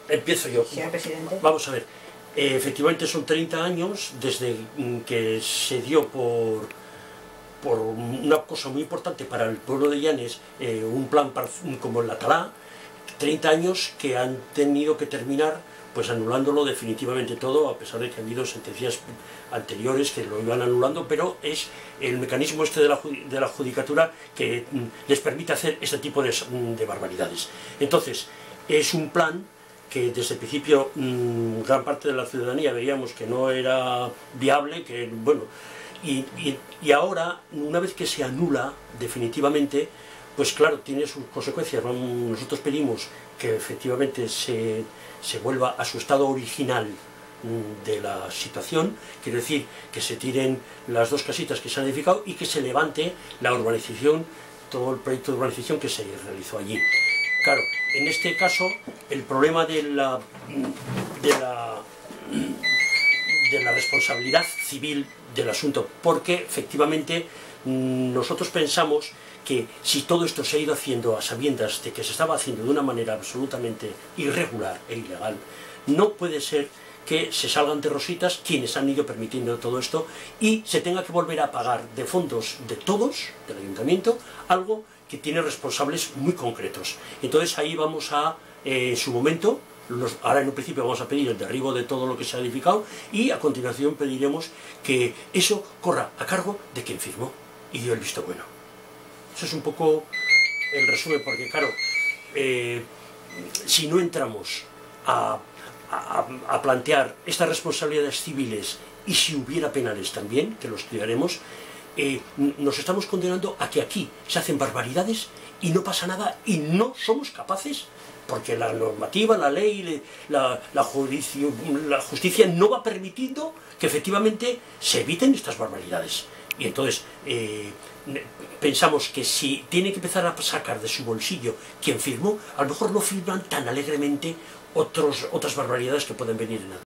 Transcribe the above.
Empiezo yo. Señor presidente. Vamos a ver. Efectivamente son 30 años desde que se dio por una cosa muy importante para el pueblo de Llanes, un plan como el Atalá, 30 años que han tenido que terminar pues anulándolo definitivamente todo, a pesar de que ha habido sentencias anteriores que lo iban anulando, pero es el mecanismo este de la judicatura que les permite hacer este tipo de barbaridades. Entonces, es un plan que desde el principio gran parte de la ciudadanía veíamos que no era viable, que bueno, y ahora, una vez que se anula definitivamente, pues claro, tiene sus consecuencias. Nosotros pedimos que efectivamente se vuelva a su estado original de la situación, quiere decir que se tiren las dos casitas que se han edificado y que se levante la urbanización, todo el proyecto de urbanización que se realizó allí. Claro, en este caso, el problema de la responsabilidad civil del asunto, porque efectivamente nosotros pensamos que si todo esto se ha ido haciendo a sabiendas de que se estaba haciendo de una manera absolutamente irregular e ilegal, no puede ser que se salgan de rositas quienes han ido permitiendo todo esto y se tenga que volver a pagar de fondos de todos, del ayuntamiento, algo que tiene responsables muy concretos. Entonces ahí vamos a, en su momento, ahora en un principio vamos a pedir el derribo de todo lo que se ha edificado y a continuación pediremos que eso corra a cargo de quien firmó y dio el visto bueno. Eso es un poco el resumen, porque claro, si no entramos a plantear estas responsabilidades civiles y si hubiera penales también, que lo estudiaremos, nos estamos condenando a que aquí se hacen barbaridades y no pasa nada y no somos capaces, porque la normativa, la ley, la justicia no va permitiendo que efectivamente se eviten estas barbaridades. Y entonces pensamos que si tiene que empezar a sacar de su bolsillo quien firmó, a lo mejor no firman tan alegremente otras barbaridades que pueden venir en